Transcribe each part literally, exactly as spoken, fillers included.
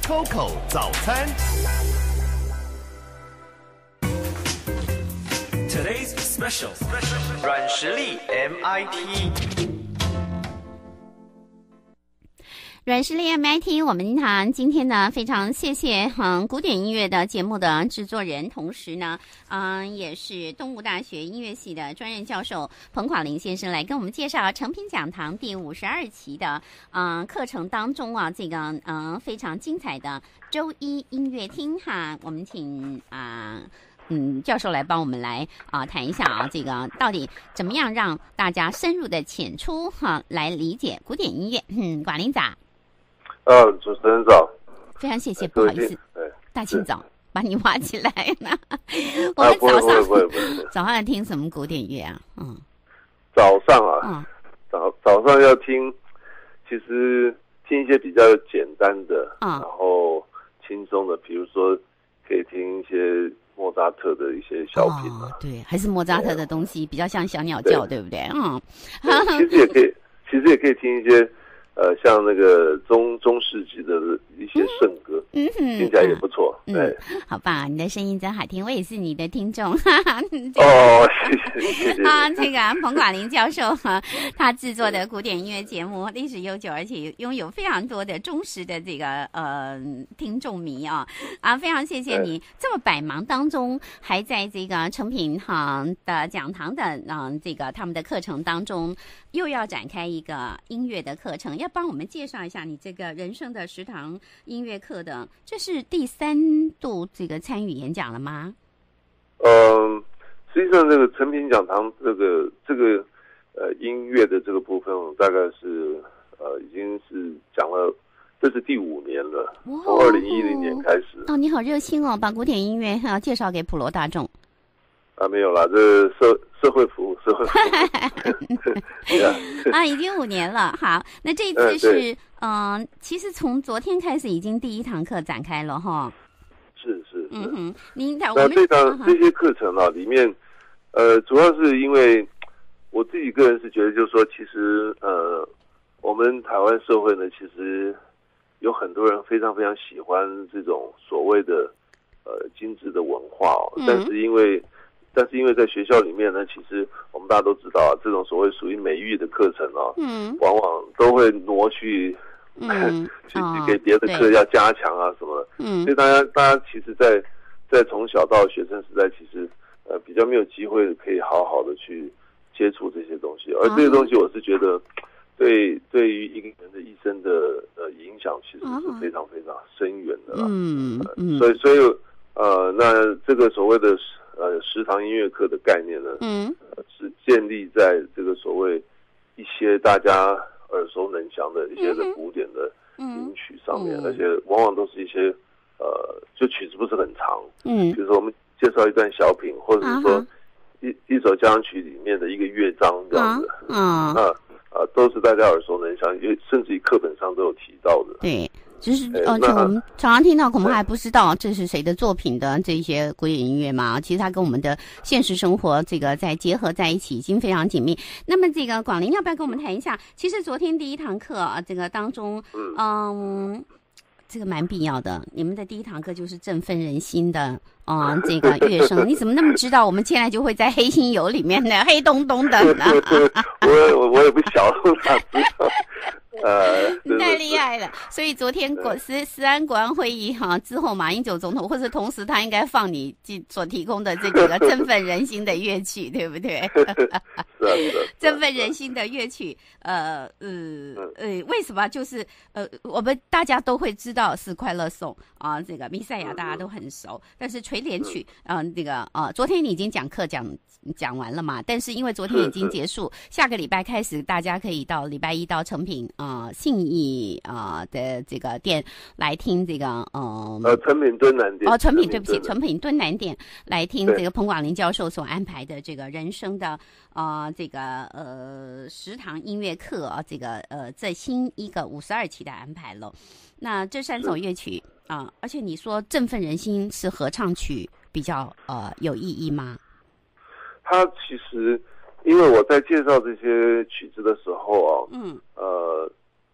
Coco 早餐。Today's special 软实力 M I T。 软实力 M I T， 我们呢今天呢非常谢谢嗯古典音乐的节目的制作人，同时呢嗯也是东吴大学音乐系的专任教授彭广林先生来跟我们介绍诚品讲堂第五十二期的嗯课程当中啊这个嗯非常精彩的周一音乐厅哈，我们请啊。嗯，教授来帮我们来啊、呃、谈一下啊，这个到底怎么样让大家深入的浅出哈、啊、来理解古典音乐？嗯，广林早。 呃，主持人早。 非常谢谢，不好意思，大清早把你挖起来了。我们早上、 啊、不会不会不会早上听什么古典乐啊？嗯， 早上啊， 嗯， 早早上要听，其实听一些比较简单的， 嗯， 然后轻松的，比如说可以听一些莫扎特的一些小品啊， 哦、对，还是莫扎特的东西比较像小鸟叫， 对, 对不对？嗯， 其实也可以，其实也可以听一些呃，像那个中中世纪的一些圣歌， 嗯哼， 听起来也不错。 嗯， 对， 好棒，你的声音真好听，我也是你的听众。 哦，谢谢谢谢。 啊，这个彭广林教授哈，他制作的古典音乐节目历史悠久，而且拥有非常多的忠实的这个呃听众迷啊啊，非常谢谢你这么百忙当中，还在这个诚品哈的讲堂的嗯、呃、这个他们的课程当中，又要展开一个音乐的课程，要帮我们介绍一下你这个人生的食堂音乐课的，这是第三度这个参与演讲了吗？ 嗯，实际上这个诚品讲堂这个这个呃音乐的这个部分，大概是呃已经是讲了，这是第五年了，从二零一零年开始。 哦，你好热心哦，把古典音乐哈、啊、介绍给普罗大众。 啊，没有啦，这社社会服务，社会服务。 啊，已经五年了。好，那这一次是嗯、呃，其实从昨天开始已经第一堂课展开了哈。 是是是。 嗯哼，您讲那这堂这些课程啊，里面，呃，主要是因为我自己个人是觉得，就是说，其实呃，我们台湾社会呢，其实有很多人非常非常喜欢这种所谓的呃精致的文化哦， 嗯、 但是因为。但是因为在学校里面呢，其实我们大家都知道啊，这种所谓属于美育的课程啊， 嗯， 往往都会挪去， 嗯， 去去给别的课要加强啊什么的， 嗯， 所以大家大家其实在，在在从小到学生时代，其实呃比较没有机会可以好好的去接触这些东西，而这些东西我是觉得对对于一个人的一生的呃影响，其实是非常非常深远的啦， 嗯嗯， 所以所以呃那这个所谓的。呃，食堂音乐课的概念呢， 嗯、 呃，是建立在这个所谓一些大家耳熟能详的一些的古典的音曲上面， 嗯、 而且往往都是一些呃，就曲子不是很长， 嗯， 比如说我们介绍一段小品，或者是说一、啊、一首交响曲里面的一个乐章这样子， 啊， 那啊、呃、都是大家耳熟能详，甚至于课本上都有提到的， 对。就是，而且我们常常听到，可能还不知道这是谁的作品的这些古典音乐嘛。其实它跟我们的现实生活这个在结合在一起，已经非常紧密。那么，这个广林要不要跟我们谈一下？其实昨天第一堂课啊，这个当中，嗯，这个蛮必要的。你们的第一堂课就是振奋人心的啊、呃，这个乐声。你怎么那么知道？我们现在就会在黑心油里面的黑咚咚的呢？ 我我我也不晓得，哪知道。呃， 太厉害了！所以昨天国思思安国安会议哈、啊、之后，马英九总统或者同时他应该放你所提供的这个振奋人心的乐曲，对不对？ 是啊是啊， 振奋人心的乐曲，呃呃呃，为什么？就是呃，我们大家都会知道是快乐颂啊，这个弥赛亚大家都很熟，但是垂帘曲啊、呃，那个啊、呃，昨天你已经讲课讲讲完了嘛？但是因为昨天已经结束，下个礼拜开始，大家可以到礼拜一到诚品啊。啊、呃，信义啊、呃、的这个店来听这个呃呃诚品敦南店哦，诚品对不起，诚品敦南店来听这个彭广林教授所安排的这个人生的啊、呃、这个呃食堂音乐课啊，这个呃这新一个五十二期的安排了。那这三首乐曲啊、呃，而且你说振奋人心是合唱曲比较呃有意义吗？ 它其实因为我在介绍这些曲子的时候啊， 嗯， 呃。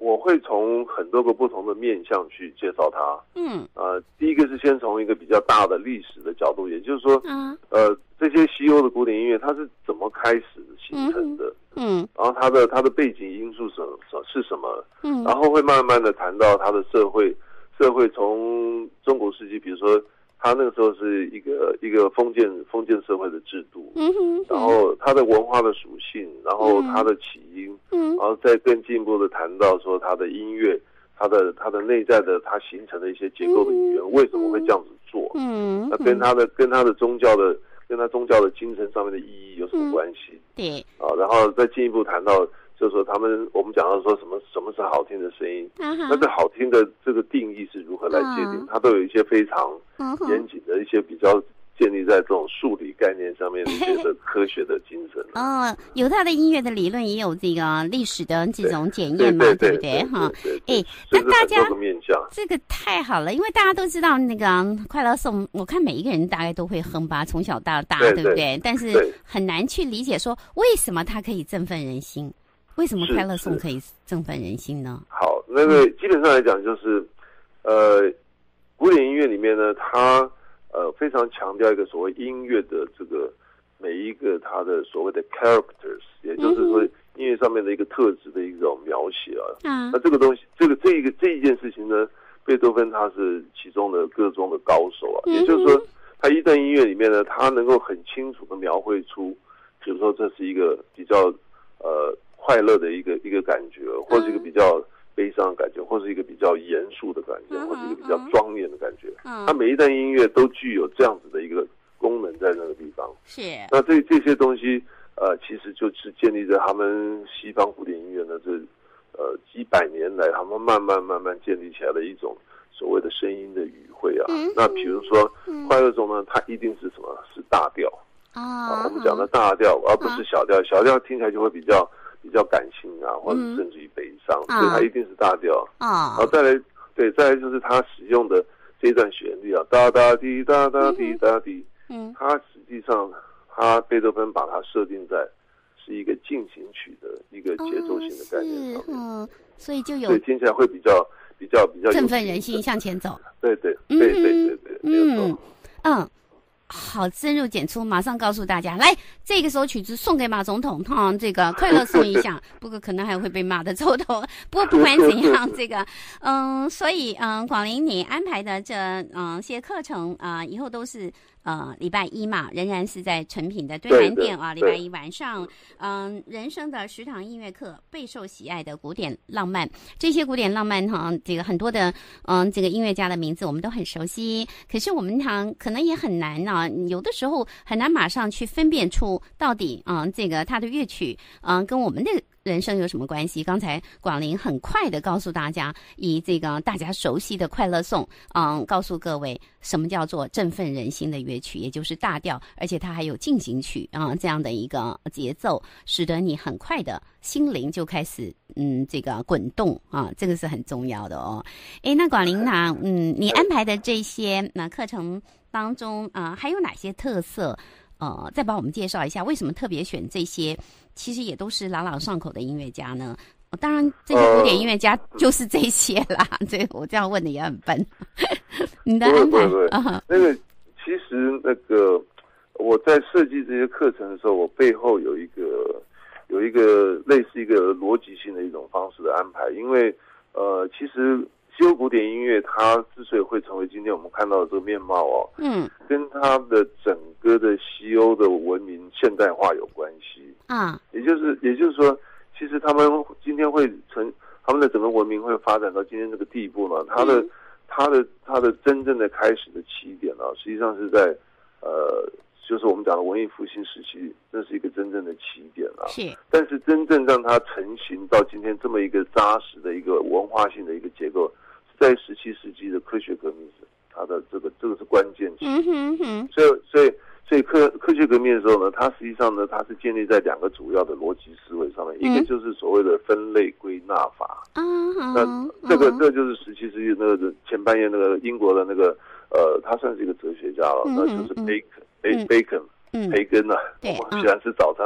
我会从很多个不同的面向去介绍它。 嗯， 呃，第一个是先从一个比较大的历史的角度，也就是说， 嗯， 呃，这些西欧的古典音乐它是怎么开始形成的？ 嗯， 然后它的它的背景因素是是什么？ 嗯， 然后会慢慢的谈到它的社会，社会从中国时期，比如说它那个时候是一个一个封建封建社会的制度， 嗯哼， 然后它的文化的属性，然后它的起因， 嗯， 然后再更进一步的谈到说它的音乐，它的它的内在的它形成的一些结构的语言，为什么会这样子做？ 嗯， 那跟它的跟它的宗教的跟它宗教的精神上面的意义有什么关系？ 对， 啊，然后再进一步谈到，就是说他们我们讲到说什么什么是好听的声音，那这好听的这个定义是如何来界定？它都有一些非常严谨的一些比较建立在这种数理概念上面的一些的科学的精神。 哦，有他的音乐的理论，也有这个历史的这种检验嘛，对不对？哈，哎，那大家这个太好了，因为大家都知道那个快乐颂，我看每一个人大概都会哼吧，从小到大，对不对？但是很难去理解说为什么它可以振奋人心，为什么快乐颂可以振奋人心呢？ 好，那个基本上来讲就是，呃，古典音乐里面呢，它呃非常强调一个所谓音乐的这个每一个它的所谓的 characters， 也就是说音乐上面的一个特质的一种描写啊。嗯。那这个东西，这个这一个这一件事情呢，贝多芬他是其中的各中的高手啊。也就是说，他一段音乐里面呢，他能够很清楚的描绘出，比如说这是一个比较呃快乐的一个一个感觉，或是一个比较悲伤的感觉，或是一个比较严肃的感觉，或是一个比较庄严的感觉。嗯。他每一段音乐都具有这样子的一个功能在那个地方。 是。 那这这些东西，呃，其实就是建立在他们西方古典音乐呢，这呃几百年来，他们慢慢慢慢建立起来的一种所谓的声音的语汇啊。嗯、那比如说，嗯、快乐颂呢，它一定是什么？是大调。哦、啊。我们讲的大调，而不是小调。小调听起来就会比较比较感性啊，或者甚至于悲伤，嗯、所以它一定是大调。啊。然后再来，对，再来就是它使用的这一段旋律啊，哒哒滴哒哒滴哒滴。嗯。它实际上。他贝多芬把它设定在是一个进行曲的一个节奏性的概念上面， 嗯，所以就有， 所以听起来会比较比较比较振奋人心，向前走。 对对对对对对，没有错。 嗯，好，深入简出，马上告诉大家，来，这个首曲子送给马总统，哈，这个快乐颂一下，不过可能还会被骂的臭头。不过不管怎样，这个，嗯，所以嗯，广林你安排的这嗯些课程啊、呃，以后都是。呃，礼拜一嘛，仍然是在诚品的敦南店啊。礼拜一晚上，嗯、呃，人生的十堂音乐课备受喜爱的古典浪漫，这些古典浪漫哈，这个很多的嗯、呃，这个音乐家的名字我们都很熟悉，可是我们常可能也很难呢、啊，有的时候很难马上去分辨出到底啊、呃，这个它的乐曲嗯、呃，跟我们的人生有什么关系？刚才广林很快的告诉大家，以这个大家熟悉的快乐颂，嗯，告诉各位什么叫做振奋人心的乐曲，也就是大调，而且它还有进行曲啊、嗯、这样的一个节奏，使得你很快的心灵就开始嗯这个滚动啊，这个是很重要的哦。诶，那广林呢，嗯，你安排的这些那课程当中啊、呃，还有哪些特色？呃，再帮我们介绍一下，为什么特别选这些？其实也都是朗朗上口的音乐家呢。当然，这些古典音乐家就是这些啦。呃、这我这样问的也很笨。你的安排啊？ 那个其实那个我在设计这些课程的时候，我背后有一个有一个类似一个逻辑性的一种方式的安排，因为呃，其实西欧古典音乐它之所以会成为今天我们看到的这个面貌哦，嗯，跟它的整个的西欧的文明现代化有关系啊，也就是也就是说，其实他们今天会成他们的整个文明会发展到今天这个地步呢，它的、嗯、它的它的真正的开始的起点呢、啊，实际上是在呃，就是我们讲的文艺复兴时期，那是一个真正的起点啊。是，但是真正让它成型到今天这么一个扎实的一个文化性的一个结构。在十七世纪的科学革命时，它的这个这个是关键期。嗯哼哼。所以所以所以科科学革命的时候呢，它实际上呢，它是建立在两个主要的逻辑思维上面，嗯、一个就是所谓的分类归纳法。嗯哼。那这个这个就是十七世纪那个前半叶那个英国的那个呃，他算是一个哲学家了，嗯、那就是 Bacon， 嗯、Bacon， 嗯、培根啊。对。我们虽然是早上的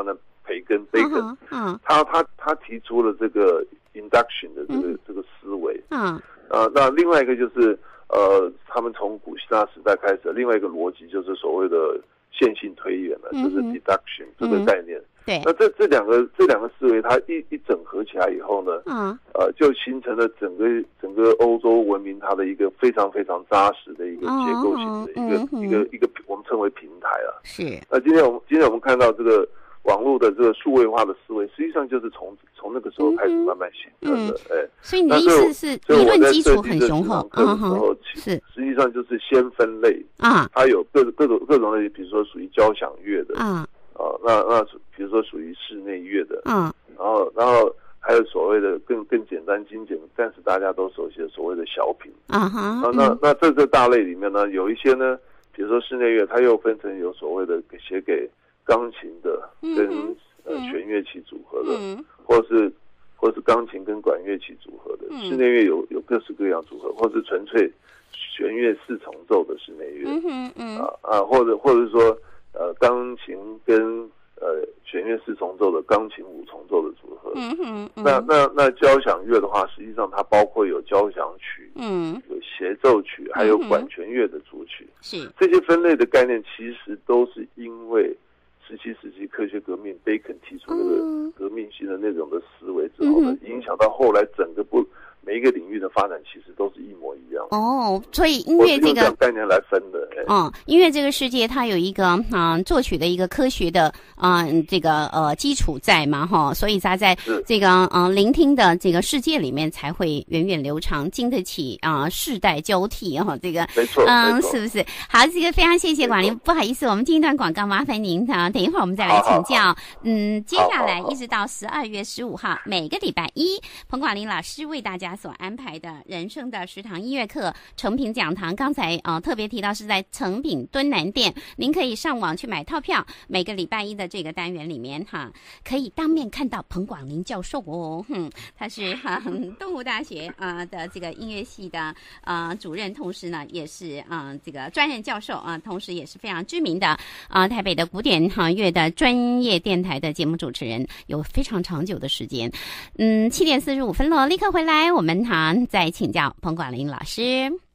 培根 bacon， 嗯， 他他他提出了这个 induction 的这个、嗯、这个思维， 嗯， 啊，那另外一个就是呃，他们从古希腊时代开始，另外一个逻辑就是所谓的线性推演了，就是 deduction、嗯、这个概念。 对， 那这这两个这两个思维，它一一整合起来以后呢， 嗯， 呃，就形成了整个整个欧洲文明它的一个非常非常扎实的一个结构性的一个、嗯、一个一个我们称为平台啊。 是。 那今天我们今天我们看到这个网络的这个数位化的思维，实际上就是从从那个时候开始慢慢形成的。哎、嗯， 所以你的意思是理论基础很雄厚， 嗯哼，是实际上就是先分类啊，它有各各种各种类，比如说属于交响乐的啊。啊，那那比如说属于室内乐的，嗯，然后然后还有所谓的更更简单精简，但是大家都熟悉的所谓的小品，啊哈，啊那、嗯、那这个大类里面呢，有一些呢，比如说室内乐，它又分成有所谓的写给钢琴的跟、嗯、呃弦乐器组合的，嗯、或是或是钢琴跟管乐器组合的，嗯、室内乐有有各式各样组合，或是纯粹弦乐四重奏的室内乐，嗯嗯啊啊，或者或者是说。呃，钢琴跟呃弦乐四重奏的钢琴五重奏的组合，嗯哼，嗯那那那交响乐的话，实际上它包括有交响曲，嗯，有协奏曲，还有管弦乐的组曲，是这些分类的概念，其实都是因为十七世纪科学革命 Bacon 提出那个革命性的那种的思维之后呢，嗯、影响到后来整个不。每一个领域的发展其实都是一模一样的哦，所以音乐这个概念来分的。 嗯，音乐这个世界它有一个啊、嗯、作曲的一个科学的啊、嗯、这个呃基础在嘛哈，所以它在这个嗯、呃、聆听的这个世界里面才会源远流长，经得起啊、呃、世代交替啊、哦、这个没错， 嗯是不是？好，这个非常谢谢广林，不好意思，我们进一段广告，麻烦您啊，等一会儿我们再来请教。好好好嗯，接下来一直到十二月十五号，每个礼拜一，彭广林老师为大家所安排的人生的食堂音乐课诚品讲堂，刚才呃特别提到是在诚品敦南店，您可以上网去买套票。每个礼拜一的这个单元里面哈，可以当面看到彭广林教授哦，哼，他是哈、嗯、东吴大学啊、呃、的这个音乐系的啊、呃、主任，同时呢也是啊、呃、这个专任教授啊、呃，同时也是非常知名的啊、呃、台北的古典哈、呃、乐的专业电台的节目主持人，有非常长久的时间。嗯，七点四十五分了，立刻回来，我们哈。再请教彭广林老师。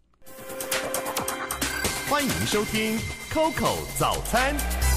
欢迎收听 Coco 早餐。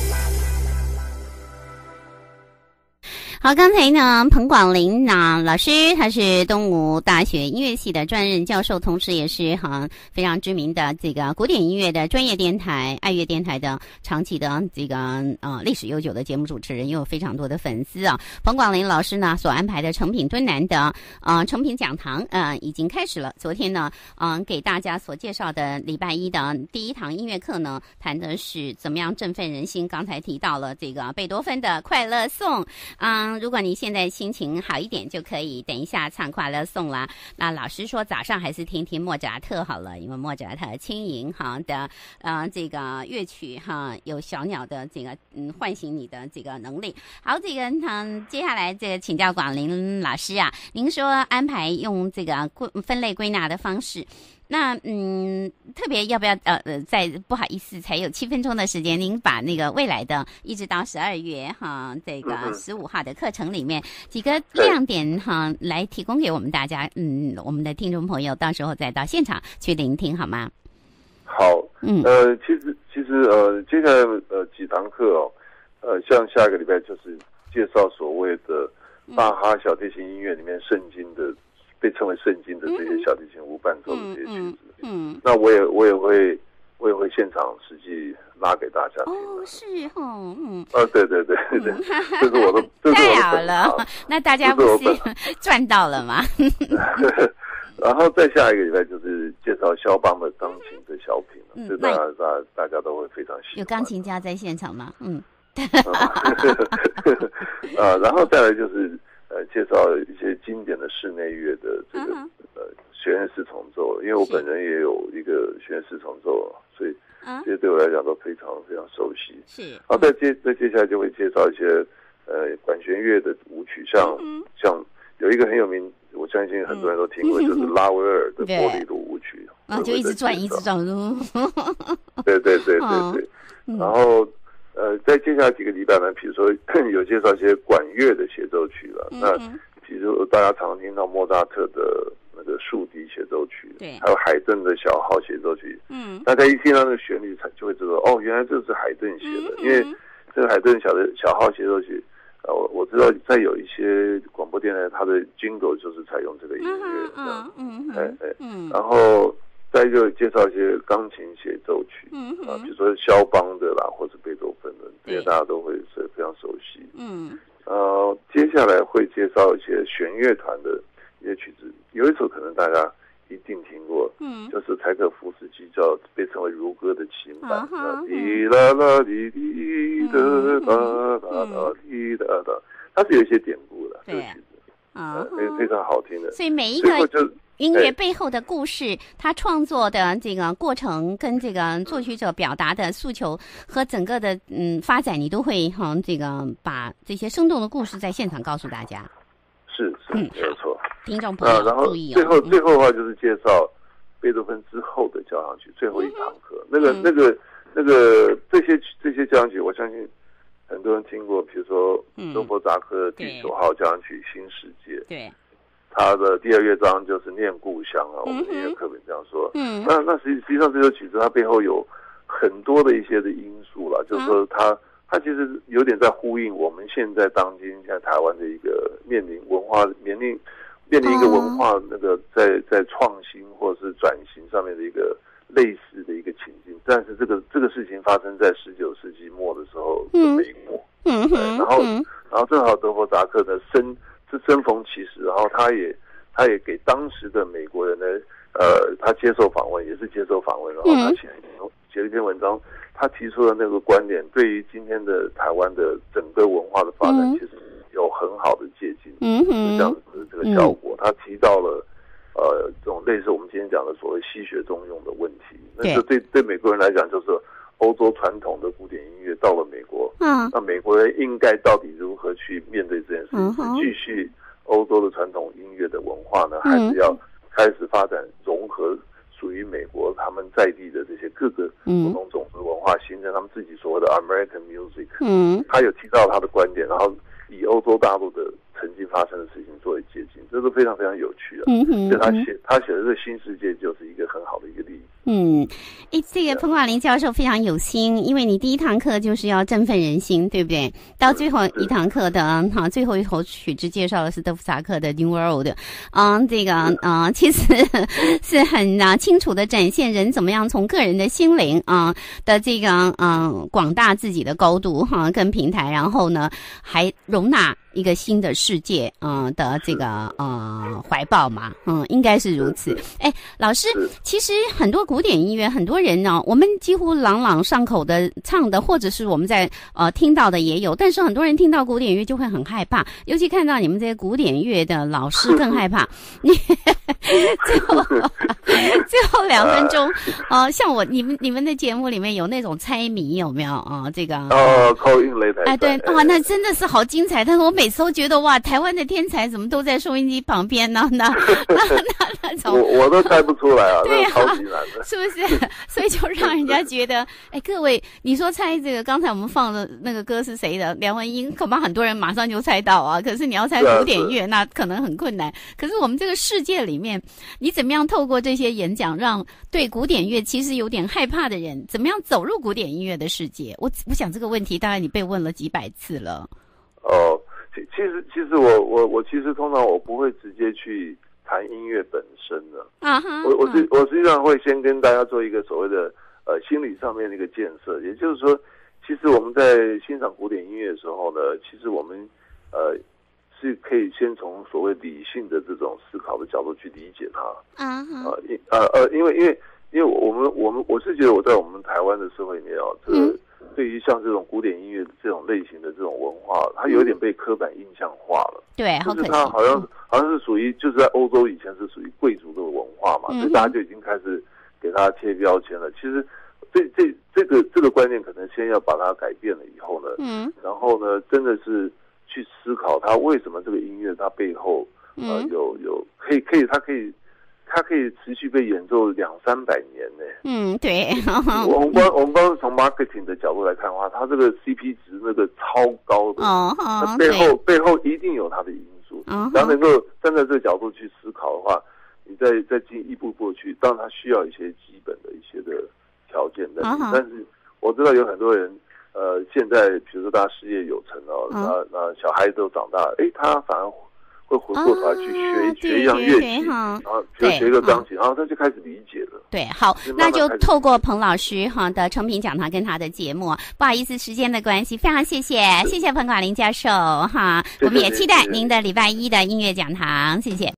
好，刚才呢，彭广林呢老师，他是东吴大学音乐系的专任教授，同时也是哈非常知名的这个古典音乐的专业电台爱乐电台的长期的这个呃历史悠久的节目主持人，也有非常多的粉丝啊。彭广林老师呢所安排的诚品敦南的呃诚品讲堂呃已经开始了。昨天呢，嗯、呃，给大家所介绍的礼拜一的第一堂音乐课呢，谈的是怎么样振奋人心。刚才提到了这个贝多芬的快乐颂，嗯。如果你现在心情好一点，就可以等一下唱快乐颂啦。那老师说早上还是听听莫扎特好了，因为莫扎特轻盈哈的呃这个乐曲哈，有小鸟的这个嗯唤醒你的这个能力。好，这个嗯接下来这个请教广林老师啊，您说安排用这个分类归纳的方式。那嗯，特别要不要呃呃，在不好意思，才有七分钟的时间，您把那个未来的一直到十二月哈，这个十五号的课程里面几个亮点哈，来提供给我们大家，嗯，我们的听众朋友到时候再到现场去聆听好吗？ 好，嗯，呃，其实其实呃，接下来呃几堂课哦，呃，像下一个礼拜就是介绍所谓的巴哈小提琴音乐里面圣经的。被称为圣经的这些小提琴无伴奏的这些曲子，嗯，嗯那我也我也会我也会现场实际拉给大家听。 哦，是哦，嗯， 啊，对对对对，嗯、这是我的，这是我的太好了，那大家不是赚到了吗？ 然后再下一个礼拜就是介绍肖邦的钢琴的小品，嗯，这大家大大家都会非常喜欢。 有钢琴家在现场吗？嗯， 啊，然后再来就是。呃，介绍一些经典的室内乐的这个、uh-huh. 呃弦乐四重奏，因为我本人也有一个弦乐四重奏，所以这些对我来讲都非常非常熟悉。是，然后再接再接下来就会介绍一些呃管弦乐的舞曲，像、uh-huh. 像有一个很有名，我相信很多人都听过， uh-huh. 就是拉威尔的波利鲁舞曲， 啊，就一直转一直转。 对对对对对， uh-huh. 然后。 呃，在接下来几个礼拜呢，比如说有介绍一些管乐的协奏曲了， 嗯、 那比如大家常听到莫扎特的那个竖笛协奏曲， 对， 还有海顿的小号协奏曲， 嗯， 大家一听到那个旋律，才就会知道哦，原来这是海顿写的，嗯、因为这个海顿小的小号协奏曲，呃，我我知道在有一些广播电台，它的 jingle 就是采用这个音乐， 嗯嗯哎哎，嗯，然后。再一个介绍一些钢琴协奏曲，嗯啊，比如说肖邦的啦，或是贝多芬的，这些大家都会是非常熟悉。嗯，呃，接下来会介绍一些弦乐团的一些曲子，有一首可能大家一定听过，嗯，就是柴可夫斯基叫被称为如歌的琴版，滴啦啦滴滴哒哒哒哒滴哒哒，它是有一些典故的，这个曲子啊，非非常好听的。 所以每一个就。音乐背后的故事，他创作的这个过程跟这个作曲者表达的诉求和整个的嗯发展，你都会哈、嗯、这个把这些生动的故事在现场告诉大家。 是是，嗯、没有错。 听众朋友、 啊、然后注意哦。 最后最后的话就是介绍贝多芬之后的交响曲，最后一堂课。嗯、那个、嗯、那个那个这些这些交响曲，我相信很多人听过，比如说多弗扎克第九号交响曲《新世界》。 对。 他的第二乐章就是念故乡啊，我们音乐课本这样说。嗯，那那实际实际上这首曲子它背后有很多的一些的因素啦，就是说它它其实有点在呼应我们现在当今现在台湾的一个面临文化面临面临一个文化那个在在创新或者是转型上面的一个类似的一个情境，但是这个这个事情发生在十九世纪末的时候的美国。嗯嗯，然后然后正好德弗扎克的生。是生逢其时，然后他也他也给当时的美国人呢，呃，他接受访问，也是接受访问，然后他写写了一篇文章，他提出的那个观点，对于今天的台湾的整个文化的发展，其实有很好的借鉴，嗯嗯，这样子的这个效果。他提到了呃这种类似我们今天讲的所谓西学中用的问题，那这对对美国人来讲就是欧洲传统的古典音乐到了美国，嗯，那美国人应该到底如何去面对这件事情？嗯、是继续欧洲的传统音乐的文化呢，还是要开始发展融合属于美国他们在地的这些各个不同种族文化，形成他们自己所谓的 American music？嗯，他有提到他的观点，然后以欧洲大陆的曾经发生的事情作为接近，这是非常非常有趣的。嗯哼，所以他写他写的这个新世界就是一个很好的一个例子。 嗯，诶，这个彭广林教授非常有心，因为你第一堂课就是要振奋人心，对不对？到最后一堂课的哈，最后一首曲子介绍的是德弗扎克的 New World， 嗯，这个啊、嗯，其实是很啊清楚的展现人怎么样从个人的心灵啊的这个嗯广大自己的高度哈跟平台，然后呢还容纳一个新的世界嗯的这个呃怀抱嘛，嗯，应该是如此。哎，老师，其实很多古典音乐，很多人呢，我们几乎朗朗上口的唱的，或者是我们在呃听到的也有，但是很多人听到古典乐就会很害怕，尤其看到你们这些古典乐的老师更害怕。你最后最后两分钟，呃，像我你们你们的节目里面有那种猜谜有没有啊、呃？这个哦 ，call in 擂台， 哎，对，哇，那真的是好精彩。但是我每次都觉得哇，台湾的天才怎么都在收音机旁边呢？那那那那种， 我我都猜不出来啊， 对呀、啊， 超级难的， 是不是？所以就让人家觉得，哎，各位，你说猜这个，刚才我们放的那个歌是谁的？梁文音，恐怕很多人马上就猜到啊。可是你要猜古典乐，那可能很困难。可是我们这个世界里面，你怎么样透过这些演讲，让对古典乐其实有点害怕的人，怎么样走入古典音乐的世界？我我想这个问题，大概你被问了几百次了。 哦，其其实其实我我我其实通常我不会直接去谈音乐本身的啊哈，我我实我实际上会先跟大家做一个所谓的呃心理上面的一个建设，也就是说，其实我们在欣赏古典音乐的时候呢，其实我们呃是可以先从所谓理性的这种思考的角度去理解它啊哈，呃呃呃，因为因为因为我们我们我是觉得我在我们台湾的社会里面啊，这个。嗯对于像这种古典音乐这种类型的这种文化，它有点被刻板印象化了。 对，好可惜。 就是它好像、嗯、好像是属于，就是在欧洲以前是属于贵族的文化嘛，嗯、所以大家就已经开始给它贴标签了。其实这这这个这个观念可能先要把它改变了以后呢，嗯，然后呢，真的是去思考它为什么这个音乐它背后呃有有可以可以它可以。它可以持续被演奏两三百年呢， 嗯，对。 我们光我们光是从 marketing 的角度来看的话，它这个 C P 值那个超高的， 哦， 它背后背后一定有它的因素。 嗯， 只要能够站在这个角度去思考的话，你再再进一步过去，当然它需要一些基本的一些的条件的， 嗯， 但是我知道有很多人。呃，现在比如说大家事业有成哦，那、嗯、那小孩子都长大了，哎，他反而会回过头来去学、啊、学一样乐器，然后比如学一个钢琴，然后他就开始理解了。 对，好，那就透过彭老师哈的成品讲堂跟他的节目，不好意思，时间的关系，非常谢谢，谢谢彭广林教授哈，我们也期待您的礼拜一的音乐讲堂，谢谢。